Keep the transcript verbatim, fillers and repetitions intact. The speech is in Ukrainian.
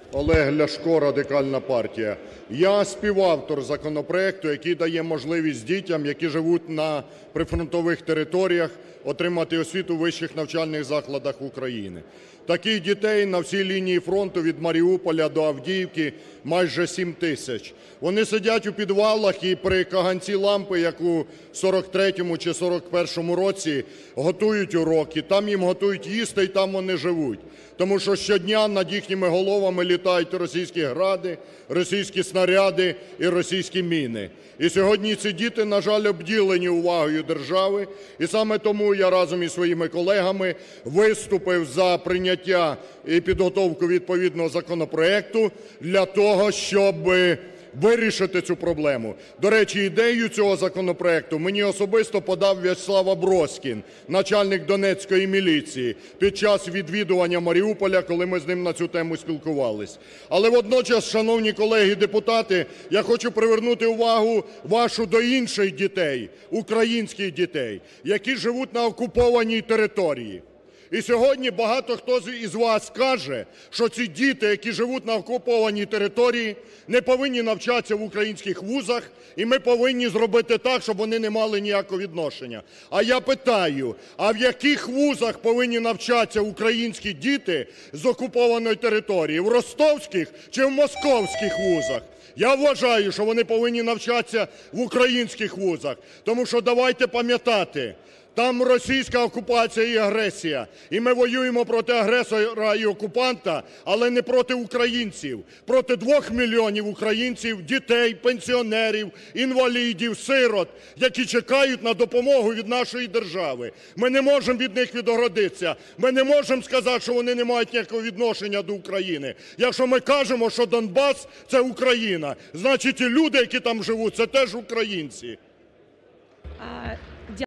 Олег Ляшко, Радикальна партія. Я співавтор законопроекту, який дає можливість дітям, які живуть на прифронтових територіях, отримати освіту у вищих навчальних закладах України. Таких дітей на всій лінії фронту від Маріуполя до Авдіївки майже сім тисяч. Вони сидять у підвалах і при каганці лампи, як у сорок третьому чи сорок першому році, готують уроки, там їм готують їсти і там вони живуть. Тому що щодня над їхніми головами літають російські гради, російські снаряди і російські міни. І сьогодні ці діти, на жаль, обділені увагою держави. І саме тому я разом із своїми колегами виступив за прийняття і підготовку відповідного законопроекту для того, щоб вирішити цю проблему. До речі, ідею цього законопроекту мені особисто подав В'ячеслав Аброськін, начальник Донецької міліції, під час відвідування Маріуполя, коли ми з ним на цю тему спілкувались. Але водночас, шановні колеги-депутати, я хочу привернути увагу вашу до інших дітей, українських дітей, які живуть на окупованій території. І сьогодні багато хто із вас каже, що ці діти, які живуть на окупованій території, не повинні навчатися в українських вузах, і ми повинні зробити так, щоб вони не мали ніякого відношення. А я питаю, а в яких вузах повинні навчатися українські діти з окупованої території? В ростовських чи в московських вузах? Я вважаю, що вони повинні навчатися в українських вузах. Тому що давайте пам'ятати, там російська окупація і агресія. І ми воюємо проти агресора і окупанта, але не проти українців. Проти двох мільйонів українців, дітей, пенсіонерів, інвалідів, сирот, які чекають на допомогу від нашої держави. Ми не можемо від них відгородитися. Ми не можемо сказати, що вони не мають ніякого відношення до України. Якщо ми кажемо, що Донбас – це Україна, значить і люди, які там живуть, це теж українці.